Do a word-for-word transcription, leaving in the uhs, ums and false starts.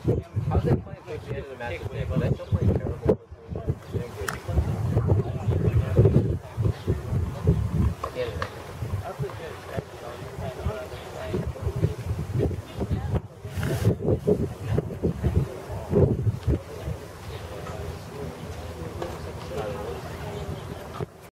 How's they playing for the end of the match today? But they still playing terrible. Yeah.